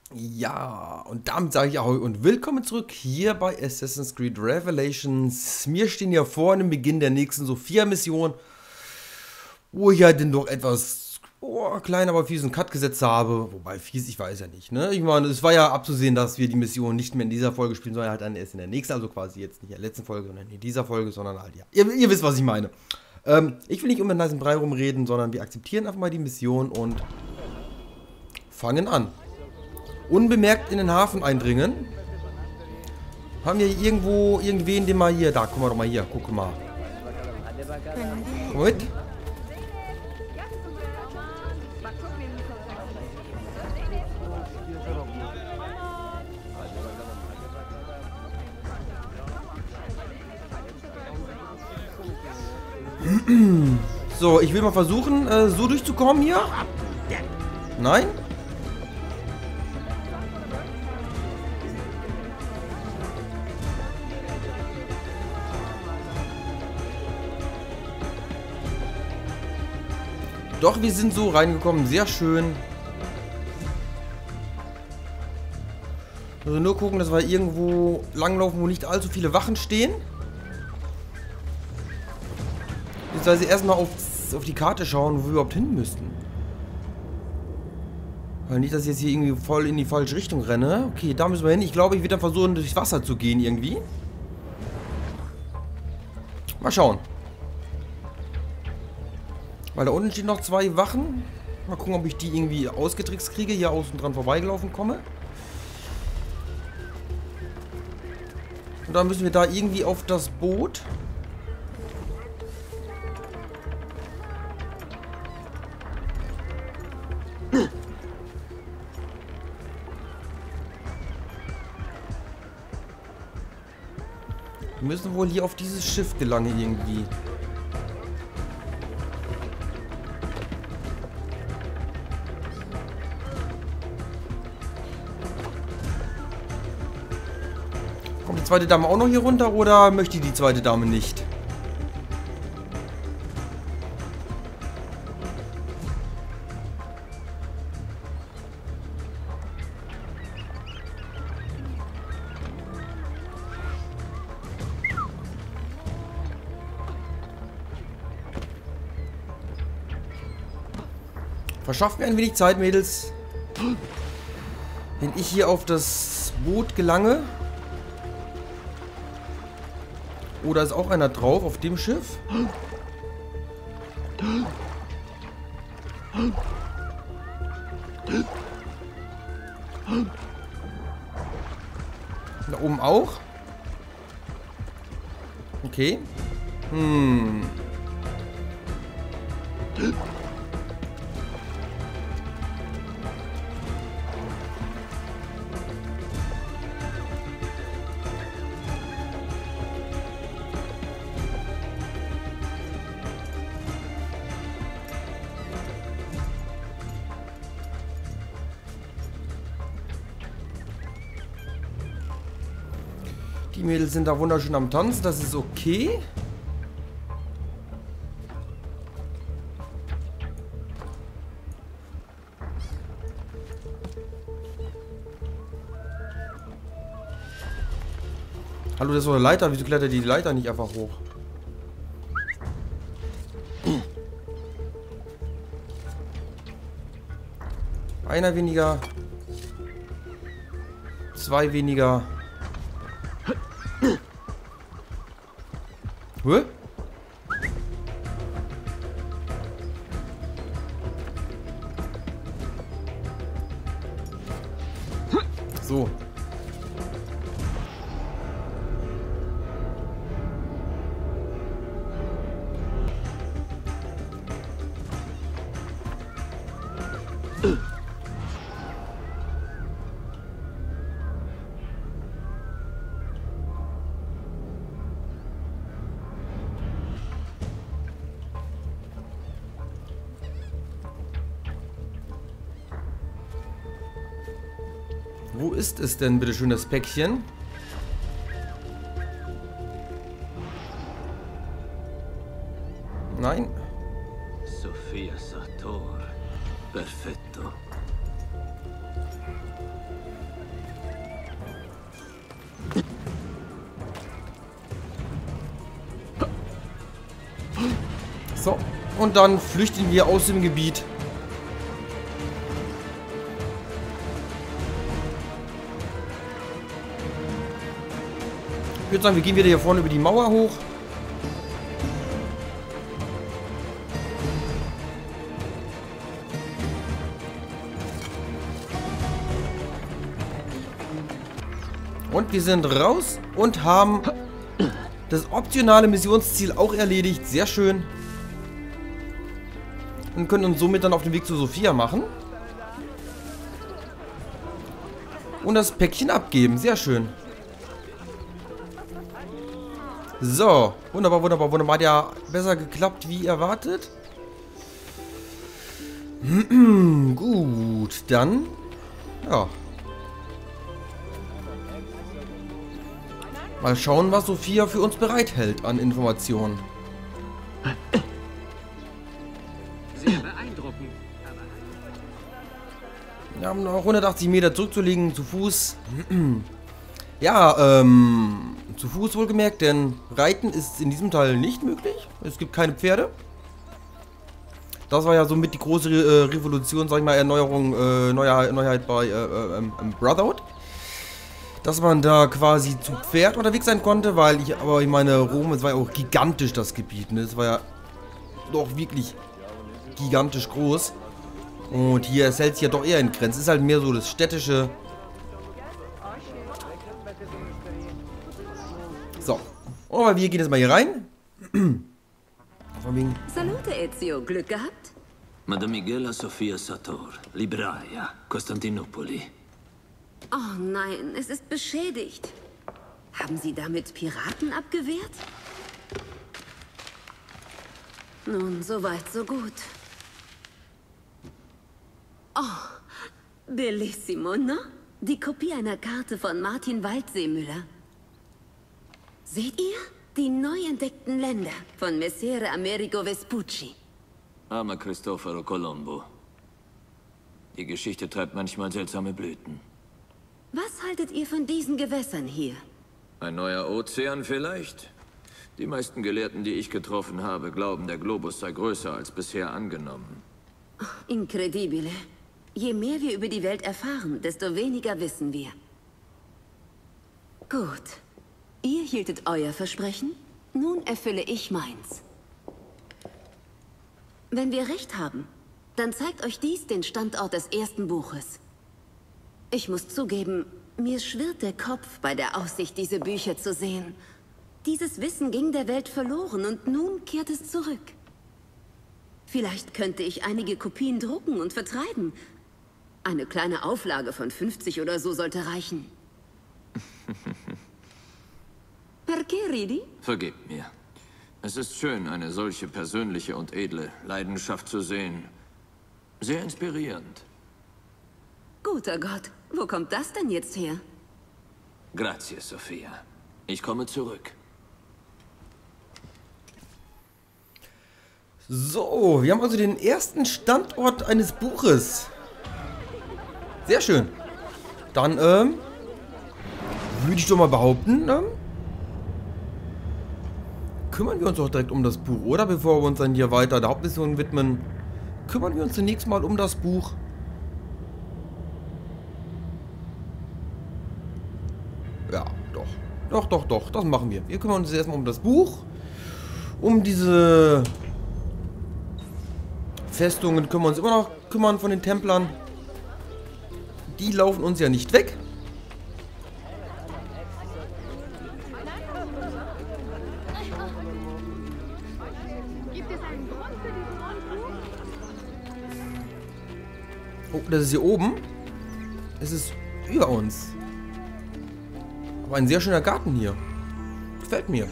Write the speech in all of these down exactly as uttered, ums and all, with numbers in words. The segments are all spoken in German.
Ja, und damit sage ich auch und willkommen zurück hier bei Assassin's Creed Revelations. Mir stehen ja vor dem Beginn der nächsten Sophia-Mission, wo ich halt den doch etwas oh, klein, aber fiesen Cut gesetzt habe. Wobei fies, ich weiß ja nicht, ne? Ich meine, es war ja abzusehen, dass wir die Mission nicht mehr in dieser Folge spielen, sondern halt dann erst in der nächsten, also quasi jetzt nicht in der letzten Folge, sondern in dieser Folge, sondern halt, ja. Ihr, ihr wisst, was ich meine. Ähm, ich will nicht um den heißen Brei rumreden, sondern wir akzeptieren einfach mal die Mission und fangen an. Unbemerkt in den Hafen eindringen. Haben wir irgendwo irgendwen, den mal hier. Da, guck mal doch mal hier. Guck mal. Komm mit. So, ich will mal versuchen, äh, so durchzukommen hier. Nein? Doch, wir sind so reingekommen. Sehr schön. Also nur gucken, dass wir irgendwo langlaufen, wo nicht allzu viele Wachen stehen. Beziehungsweise erstmal auf, auf die Karte schauen, wo wir überhaupt hin müssten. Weil nicht, dass ich jetzt hier irgendwie voll in die falsche Richtung renne. Okay, da müssen wir hin. Ich glaube, ich werde dann versuchen, durchs Wasser zu gehen irgendwie. Mal schauen. Weil da unten stehen noch zwei Wachen. Mal gucken, ob ich die irgendwie ausgetrickst kriege. Hier außen dran vorbeigelaufen komme. Und dann müssen wir da irgendwie auf das Boot. Wir müssen wohl hier auf dieses Schiff gelangen irgendwie. Kommt die zweite Dame auch noch hier runter oder möchte die zweite Dame nicht? Verschafft mir ein wenig Zeit, Mädels. Wenn ich hier auf das Boot gelange. Oder ist auch einer drauf auf dem Schiff? Da oben auch? Okay. Hm. Die Mädels sind da wunderschön am Tanzen, das ist okay. Hallo, das ist doch eine Leiter. Wieso klettert die Leiter nicht einfach hoch? Einer weniger. Zwei weniger. Hä? So. Wo ist es denn, bitte schön, das Päckchen? Nein. Sophia Sator. Perfetto. Und dann flüchten wir aus dem Gebiet. Ich würde sagen, wir gehen wieder hier vorne über die Mauer hoch. Und wir sind raus und haben das optionale Missionsziel auch erledigt. Sehr schön. Und können uns somit dann auf den Weg zu Sophia machen. Und das Päckchen abgeben. Sehr schön. So. Wunderbar, wunderbar, wunderbar. Hat ja besser geklappt wie erwartet. Gut, dann. Ja. Mal schauen, was Sophia für uns bereithält an Informationen. Sehr beeindruckend. Wir haben noch hundertachtzig Meter zurückzulegen, zu Fuß. Ja, ähm, zu Fuß wohlgemerkt, denn Reiten ist in diesem Teil nicht möglich. Es gibt keine Pferde. Das war ja somit die große äh, Revolution, sag ich mal, Erneuerung, äh, Neuheit, Neuheit bei äh, äh, ähm, Brotherhood. Dass man da quasi zu Pferd unterwegs sein konnte, weil ich, aber ich meine, Rom, es war ja auch gigantisch, das Gebiet, ne? Es war ja doch wirklich gigantisch groß. Und hier hält sich ja doch eher in Grenzen. Es ist halt mehr so das städtische. So. Aber wir gehen jetzt mal hier rein. Salute, Ezio. Glück gehabt? Madame Miguela Sofia Sator, Libraia, Kostantinopoli. Oh nein, es ist beschädigt. Haben Sie damit Piraten abgewehrt? Nun, so weit, so gut. Oh, bellissimo, no? Die Kopie einer Karte von Martin Waldseemüller. Seht ihr? Die neu entdeckten Länder von Messere Amerigo Vespucci. Armer Cristoforo Colombo. Die Geschichte treibt manchmal seltsame Blüten. Was haltet ihr von diesen Gewässern hier? Ein neuer Ozean vielleicht? Die meisten Gelehrten, die ich getroffen habe, glauben, der Globus sei größer als bisher angenommen. Incredibile. Je mehr wir über die Welt erfahren, desto weniger wissen wir. Gut. Ihr hieltet euer Versprechen, nun erfülle ich meins. Wenn wir recht haben, dann zeigt euch dies den Standort des ersten Buches. Ich muss zugeben, mir schwirrt der Kopf bei der Aussicht, diese Bücher zu sehen. Dieses Wissen ging der Welt verloren und nun kehrt es zurück. Vielleicht könnte ich einige Kopien drucken und vertreiben. Eine kleine Auflage von fünfzig oder so sollte reichen. Perché ridi? Vergebt mir. Es ist schön, eine solche persönliche und edle Leidenschaft zu sehen. Sehr inspirierend. Guter Gott, wo kommt das denn jetzt her? Grazie, Sophia. Ich komme zurück. So, wir haben also den ersten Standort eines Buches. Sehr schön. Dann, ähm, würde ich doch mal behaupten, ähm, kümmern wir uns doch direkt um das Buch, oder? Bevor wir uns dann hier weiter der Hauptmission widmen, kümmern wir uns zunächst mal um das Buch. Ja, doch. Doch, doch, doch. Das machen wir. Wir kümmern uns erstmal um das Buch. Um diese Festungen können wir uns immer noch kümmern von den Templern. Die laufen uns ja nicht weg. Oh, das ist hier oben. Es ist über uns. Aber ein sehr schöner Garten hier. Gefällt mir.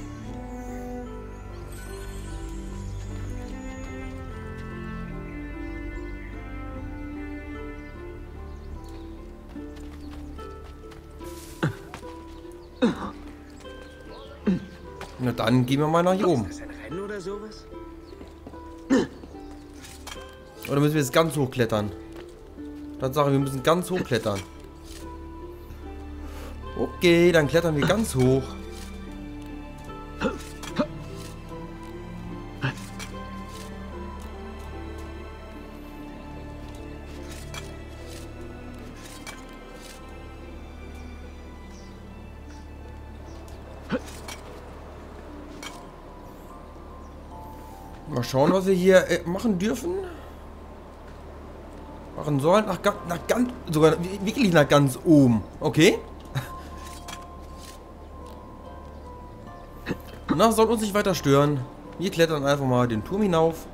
Na dann gehen wir mal nach hier oben. Ist das ein Rennen oder sowas? Oder müssen wir jetzt ganz hoch klettern? Tatsache, wir müssen ganz hoch klettern. Okay, dann klettern wir ganz hoch. Mal schauen, was wir hier äh, machen dürfen. Machen sollen. Nach, nach ganz, sogar wirklich nach ganz oben. Okay. Na, soll uns nicht weiter stören. Wir klettern einfach mal den Turm hinauf.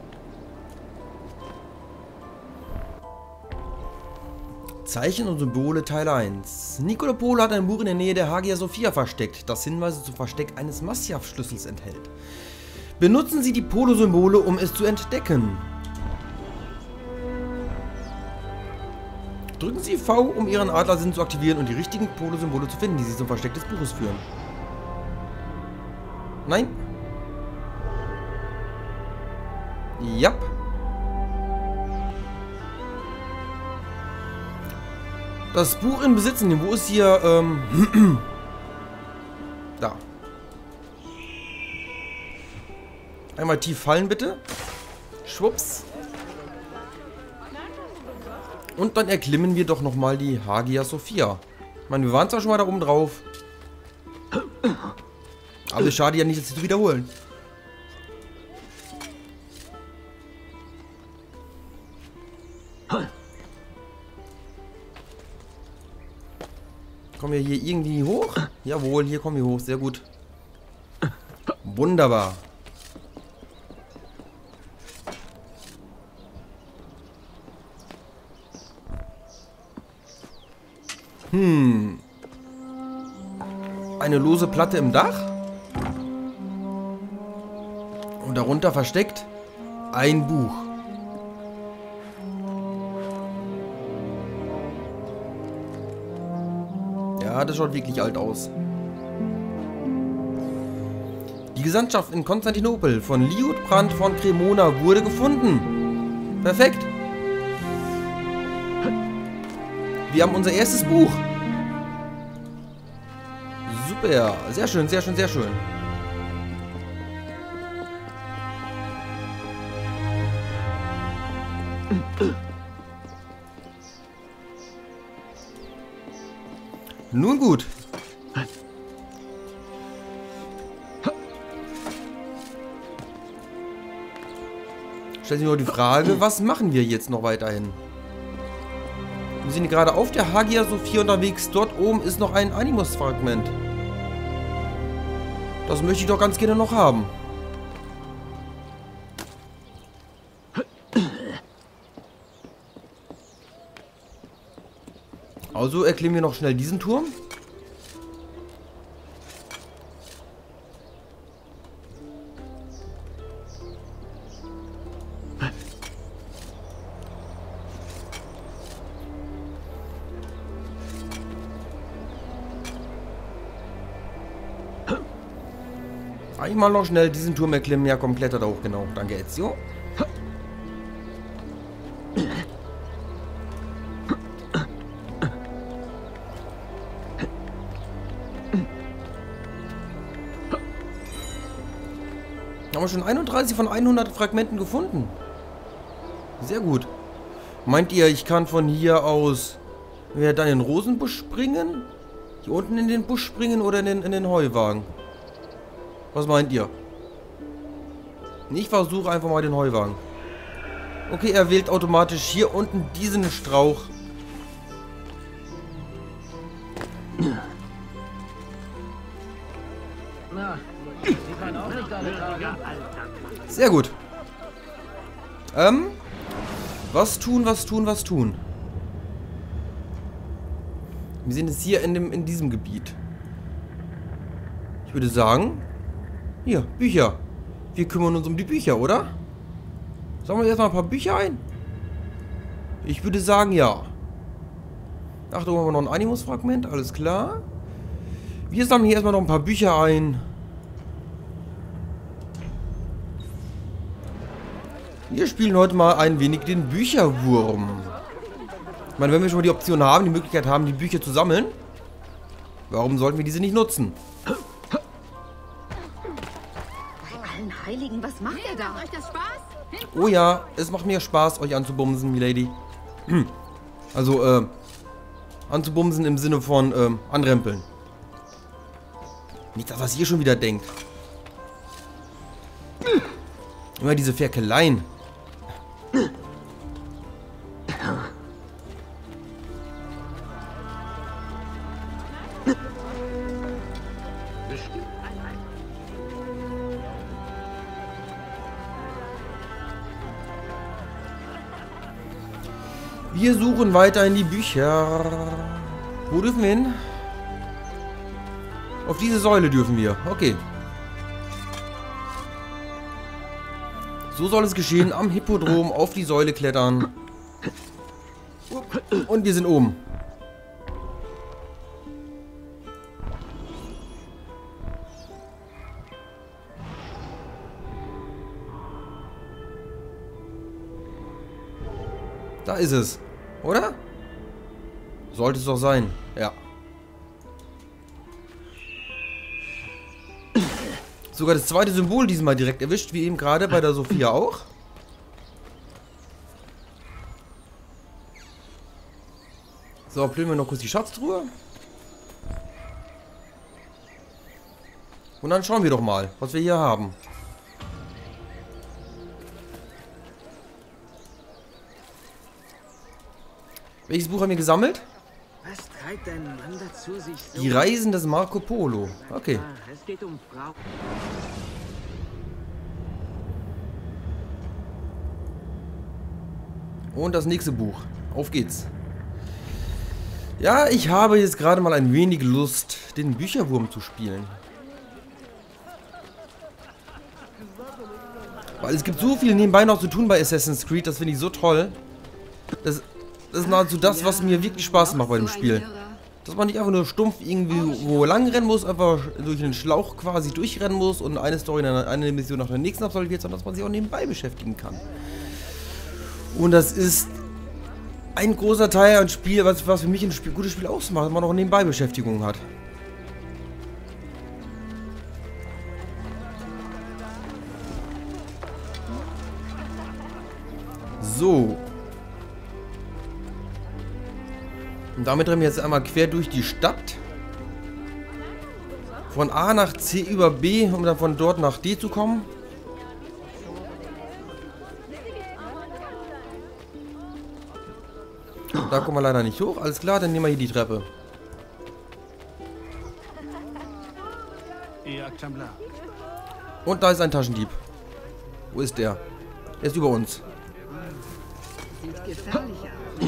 Zeichen und Symbole Teil eins. Nicola Polo hat ein Buch in der Nähe der Hagia Sophia versteckt, das Hinweise zum Versteck eines Masyaf-Schlüssels enthält. Benutzen Sie die Polo-Symbole, um es zu entdecken. Drücken Sie V, um Ihren Adlersinn zu aktivieren und die richtigen Polo-Symbole zu finden, die Sie zum Versteck des Buches führen. Nein. Ja. Das Buch in Besitz nehmen. Wo ist hier, ähm... da. Einmal tief fallen, bitte. Schwupps. Und dann erklimmen wir doch nochmal die Hagia Sophia. Ich meine, wir waren zwar schon mal da oben drauf. Aber es schade ja nicht, das zu wiederholen. Kommen wir hier irgendwie hoch? Jawohl, hier kommen wir hoch. Sehr gut. Wunderbar. Hm. Eine lose Platte im Dach. Und darunter versteckt ein Buch. Ja, das schaut wirklich alt aus. Die Gesandtschaft in Konstantinopel von Liutprand von Cremona wurde gefunden. Perfekt. Wir haben unser erstes Buch. Super. Sehr schön, sehr schön, sehr schön. Nun gut. Stellen Sie mir nur die Frage, was machen wir jetzt noch weiterhin? Wir sind gerade auf der Hagia Sophia unterwegs. Dort oben ist noch ein Animus-Fragment. Das möchte ich doch ganz gerne noch haben. Also erklimmen wir noch schnell diesen Turm. Einmal noch schnell diesen Turm erklimmen. Ja, komm, klettert hoch, genau. Danke, Ezio. Haben wir schon einunddreißig von hundert Fragmenten gefunden. Sehr gut. Meint ihr, ich kann von hier aus wieder dann in den Rosenbusch springen? Hier unten in den Busch springen oder in den, in den Heuwagen? Was meint ihr? Ich versuche einfach mal den Heuwagen. Okay, er wählt automatisch hier unten diesen Strauch. Sehr gut. Ähm, was tun, was tun, was tun? Wir sind jetzt hier in, dem, in diesem Gebiet. Ich würde sagen, hier, Bücher. Wir kümmern uns um die Bücher, oder? Sagen wir erstmal ein paar Bücher ein? Ich würde sagen, ja. Achtung, haben wir noch ein Animus-Fragment, alles klar. Wir sammeln hier erstmal noch ein paar Bücher ein. Wir spielen heute mal ein wenig den Bücherwurm. Ich meine, wenn wir schon mal die Option haben, die Möglichkeit haben, die Bücher zu sammeln, warum sollten wir diese nicht nutzen? Bei allen Heiligen, was macht er da? Macht euch das Spaß? Oh ja, es macht mir Spaß, euch anzubumsen, Milady. Also, äh, anzubumsen im Sinne von, ähm, anrempeln. Nicht, dass was ihr schon wieder denkt. Immer diese Ferkeleien. Wir suchen weiter in die Bücher. Wo dürfen wir hin? Auf diese Säule dürfen wir. Okay. So soll es geschehen. Am Hippodrom auf die Säule klettern. Und wir sind oben. Da ist es. Oder? Sollte es doch sein. Ja. Sogar das zweite Symbol diesmal direkt erwischt, wie eben gerade bei der Sophia auch. So, plündern wir noch kurz die Schatztruhe. Und dann schauen wir doch mal, was wir hier haben. Welches Buch haben wir gesammelt? Was treibt dein Mann dazu, sich so... Die Reisen des Marco Polo. Okay. Ah, es geht um Frau... Und das nächste Buch. Auf geht's. Ja, ich habe jetzt gerade mal ein wenig Lust, den Bücherwurm zu spielen. Weil es gibt so viel nebenbei noch zu tun bei Assassin's Creed, das finde ich so toll. Das, das ist nahezu das, was mir wirklich Spaß macht bei dem Spiel. Dass man nicht einfach nur stumpf irgendwie wo lang rennen muss, einfach durch einen Schlauch quasi durchrennen muss und eine Story, eine Mission nach der nächsten absolviert, sondern dass man sich auch nebenbei beschäftigen kann. Und das ist ein großer Teil an Spiel, was, was für mich ein Spiel, gutes Spiel ausmacht, wenn man auch nebenbei Beschäftigung hat. So. Und damit rennen wir jetzt einmal quer durch die Stadt. Von A nach C über B, um dann von dort nach D zu kommen. Da kommen wir leider nicht hoch. Alles klar, dann nehmen wir hier die Treppe. Und da ist ein Taschendieb. Wo ist der? Er ist über uns. Sieht gefährlich aus.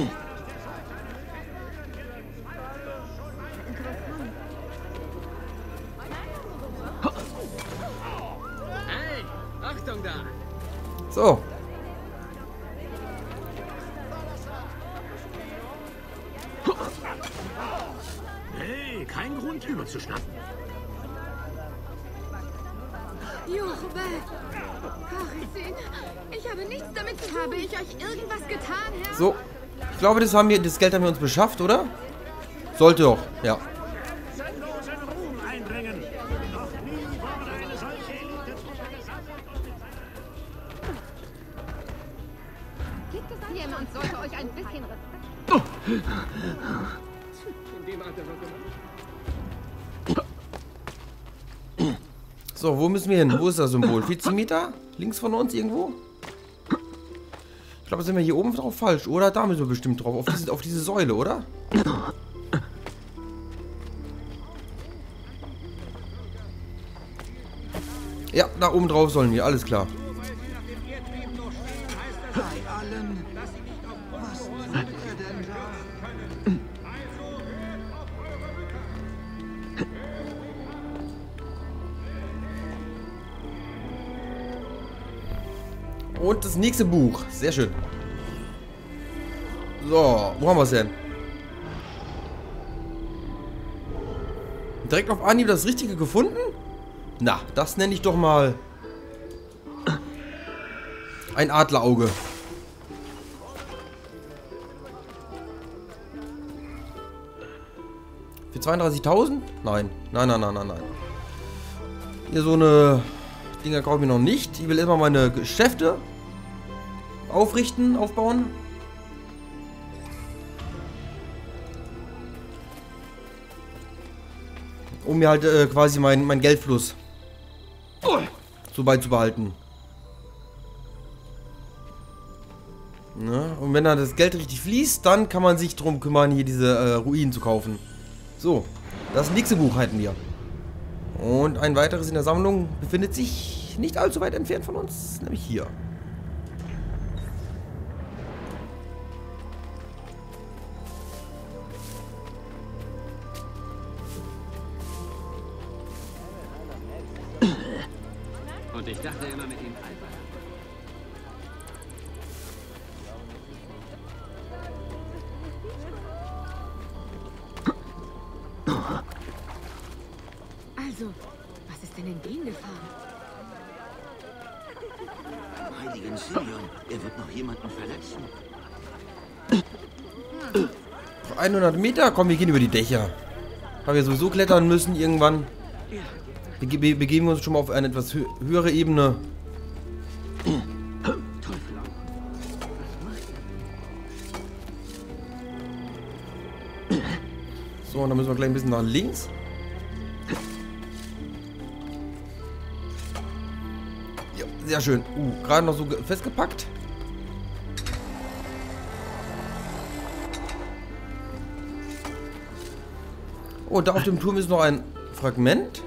Hey, Achtung da! So. Hey, kein Grund überzuschnappen. Juchbe! Karizin, ich habe nichts damit zu tun. Habe ich euch irgendwas getan, Herr? So. Ich glaube, das, haben wir, das Geld haben wir uns beschafft, oder? Sollte doch, ja. Sinnlosen Ruhm einbringen. Noch nie wurde eine solche Elite zu Gibt es jemand, sollte euch ein bisschen Respekt... Oh. In dem Alter wird man... So, wo müssen wir hin? Wo ist das Symbol? vierzehn Meter? Links von uns irgendwo? Ich glaube, sind wir hier oben drauf falsch, oder? Da müssen wir bestimmt drauf. Auf diese, auf diese Säule, oder? Ja, da oben drauf sollen wir. Alles klar. Und das nächste Buch. Sehr schön. So, wo haben wir es denn? Direkt auf Anhieb das Richtige gefunden? Na, das nenne ich doch mal ein Adlerauge. Für zweiunddreißigtausend? Nein. Nein, nein, nein, nein, nein. Hier so eine Dinger kaufe ich noch nicht. Ich will erstmal meine Geschäfte aufrichten, aufbauen. Um mir halt äh, quasi meinen mein Geldfluss so beizubehalten. Und wenn dann das Geld richtig fließt, dann kann man sich drum kümmern, hier diese äh, Ruinen zu kaufen. So, das nächste Buch halten wir. Und ein weiteres in der Sammlung befindet sich nicht allzu weit entfernt von uns, nämlich hier. Und ich dachte immer mit ihm albern. Also, was ist denn in den gefahren? Am heiligen Sion, er wird noch jemanden verletzen. hundert Meter? Komm, wir gehen über die Dächer. Weil wir sowieso klettern müssen irgendwann. Bege be begeben wir uns schon mal auf eine etwas hö höhere Ebene. So, und dann müssen wir gleich ein bisschen nach links. Ja, sehr schön. Uh, gerade noch so festgepackt. Oh, da auf dem Turm ist noch ein Fragment.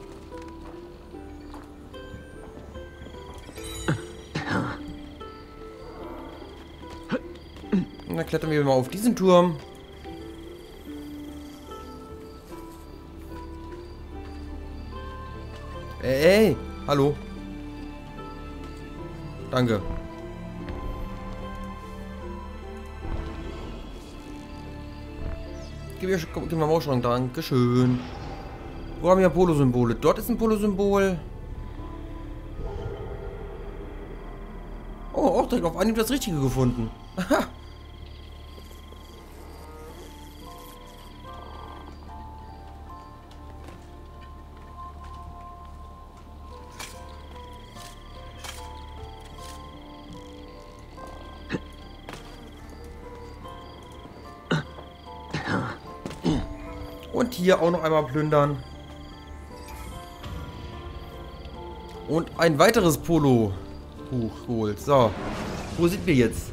Und dann klettern wir mal auf diesen Turm. Ey, ey, hallo. Danke. Gib mir, gib mir mal Mauschrank, dankeschön. Wo haben wir Polo-Symbole? Dort ist ein Polo-Symbol. Oh, auch direkt auf Anhieb das Richtige gefunden. Aha. Und hier auch noch einmal plündern. Und ein weiteres Polo Buch geholt. So, wo sind wir jetzt?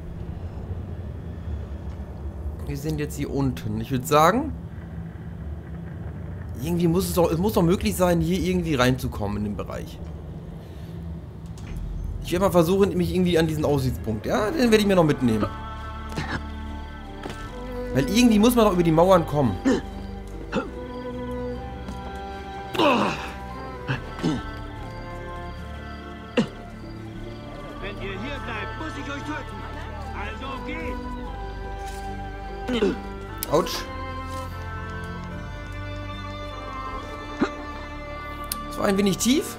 Wir sind jetzt hier unten. Ich würde sagen, irgendwie muss es doch, es muss doch möglich sein, hier irgendwie reinzukommen in den Bereich. Ich werde mal versuchen, mich irgendwie an diesen Aussichtspunkt. Ja, den werde ich mir noch mitnehmen. Weil irgendwie muss man doch über die Mauern kommen. Wenn ihr hier bleibt, muss ich euch töten. Also geht. Autsch. Das war ein wenig tief.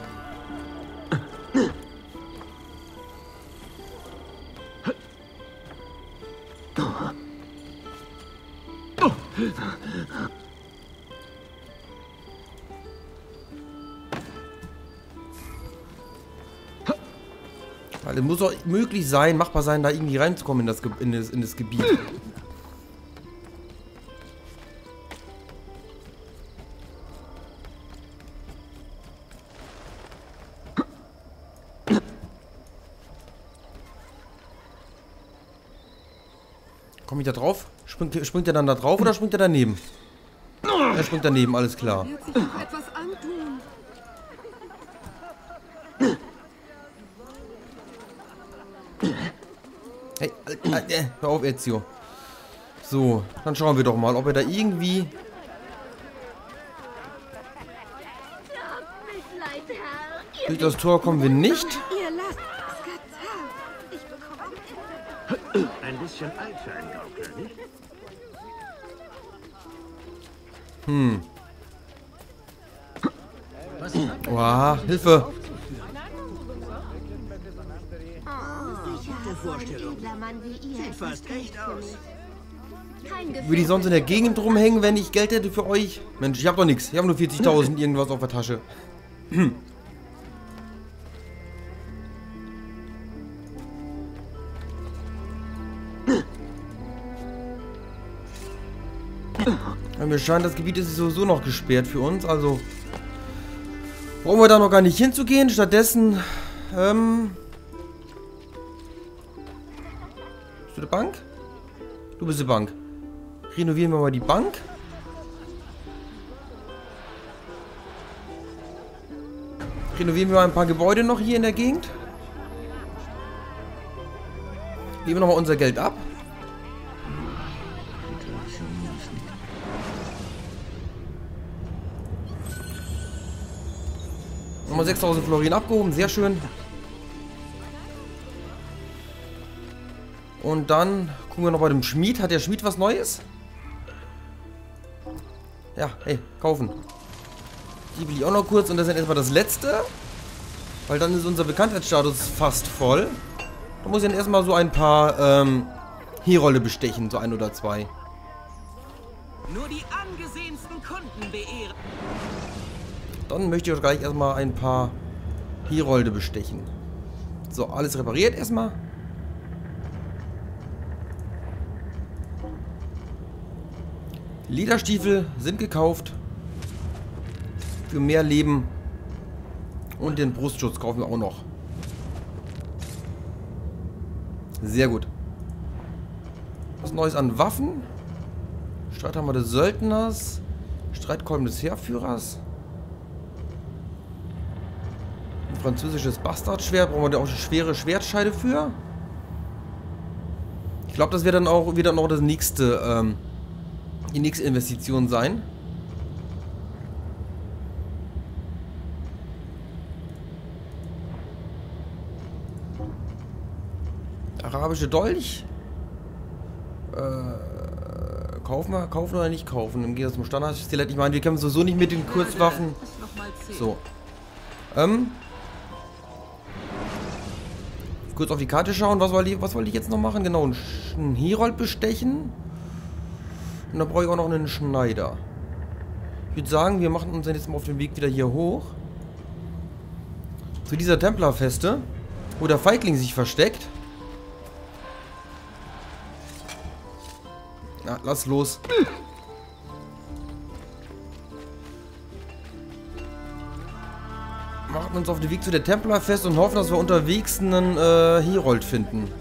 Weil es muss doch möglich sein, machbar sein, da irgendwie reinzukommen in das, Ge in das, in das Gebiet. Komme ich da drauf? Springt, springt er dann da drauf oder springt er daneben? Er springt daneben, alles klar. Wird sich auch etwas antun. Hey, äh, äh, hör auf, Ezio. So, dann schauen wir doch mal, ob er da irgendwie... Durch das Tor kommen wir nicht. Ihr lasst Skatar. Ich bekomme Ein bisschen alt für einen Gaukler, nicht? Hm. Wow, Hilfe. Gute Vorstellung. Sieht fast echt aus. Würde ich sonst in der Gegend rumhängen, wenn ich Geld hätte für euch? Mensch, ich habe doch nichts. Ich habe nur vierzigtausend irgendwas auf der Tasche. Hm. Ja, mir scheint, das Gebiet ist sowieso noch gesperrt für uns, also brauchen wir da noch gar nicht hinzugehen. Stattdessen ähm, du die Bank? Du bist die Bank. Renovieren wir mal die Bank. Renovieren wir mal ein paar Gebäude noch hier in der Gegend. Geben wir nochmal unser Geld ab. Nochmal sechstausend Florin abgehoben, sehr schön. Und dann gucken wir noch bei dem Schmied. Hat der Schmied was Neues? Ja, hey, kaufen. Die will ich auch noch kurz und das ist erstmal das letzte. Weil dann ist unser Bekanntheitsstatus fast voll. Da muss ich dann erstmal so ein paar ähm, Herolde bestechen, so ein oder zwei. Nur die angesehensten Kunden beehren. Dann möchte ich auch gleich erstmal ein paar Herolde bestechen. So, alles repariert erstmal. Lederstiefel sind gekauft. Für mehr Leben. Und den Brustschutz kaufen wir auch noch. Sehr gut. Was Neues an Waffen? Streithammer des Söldners. Streitkolben des Heerführers. Ein französisches Bastardschwert. Brauchen wir da auch eine schwere Schwertscheide für? Ich glaube, das wird dann auch wieder noch das nächste, ähm, die nächste Investition sein. Arabische Dolch. Äh, kaufen wir, kaufen oder nicht kaufen? Dann geht das zum Standard-Skelett. Ich meine, wir kämpfen sowieso nicht mit den Kurzwaffen. So. Ähm. Kurz auf die Karte schauen. Was wollte ich, was wollte ich jetzt noch machen? Genau, einen, einen Herold bestechen. Und dann brauche ich auch noch einen Schneider. Ich würde sagen, wir machen uns dann jetzt mal auf den Weg wieder hier hoch. Zu dieser Templerfeste, wo der Feigling sich versteckt. Na, lass los. Machen uns auf den Weg zu der Templerfest und hoffen, dass wir unterwegs einen äh, Herold finden.